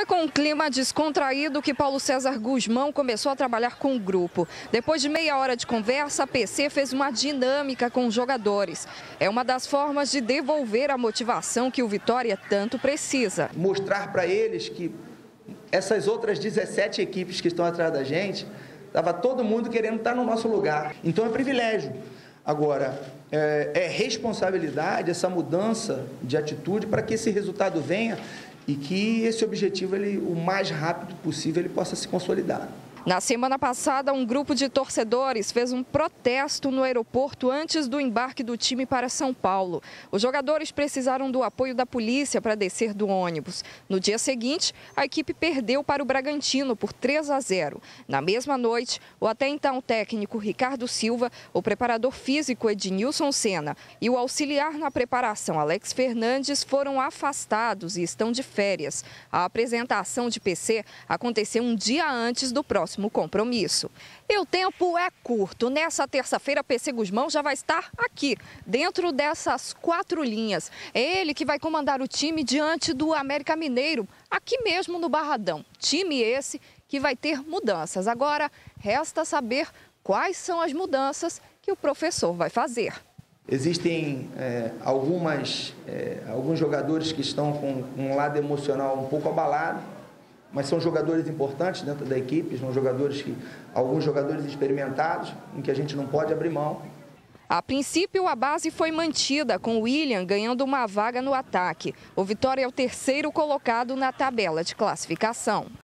Foi com um clima descontraído que Paulo César Guzmão começou a trabalhar com o grupo. Depois de meia hora de conversa, a PC fez uma dinâmica com os jogadores. É uma das formas de devolver a motivação que o Vitória tanto precisa. Mostrar para eles que essas outras 17 equipes que estão atrás da gente, estava todo mundo querendo estar no nosso lugar. Então é privilégio. Agora, é responsabilidade essa mudança de atitude para que esse resultado venha e que esse objetivo, o mais rápido possível, ele possa se consolidar. Na semana passada, um grupo de torcedores fez um protesto no aeroporto antes do embarque do time para São Paulo. Os jogadores precisaram do apoio da polícia para descer do ônibus. No dia seguinte, a equipe perdeu para o Bragantino por 3-0. Na mesma noite, o até então técnico Ricardo Silva, o preparador físico Ednilson Senna e o auxiliar na preparação Alex Fernandes foram afastados e estão de férias. A apresentação de PC aconteceu um dia antes do próximo compromisso. E o tempo é curto. Nessa terça-feira, PC Guzmão já vai estar aqui, dentro dessas 4 linhas. É ele que vai comandar o time diante do América Mineiro, aqui mesmo no Barradão. Time esse que vai ter mudanças. Agora, resta saber quais são as mudanças que o professor vai fazer. Existem alguns jogadores que estão com um lado emocional um pouco abalado, mas são jogadores importantes dentro da equipe, são alguns jogadores experimentados, em que a gente não pode abrir mão. A princípio, a base foi mantida, com o William ganhando uma vaga no ataque. O Vitória é o terceiro colocado na tabela de classificação.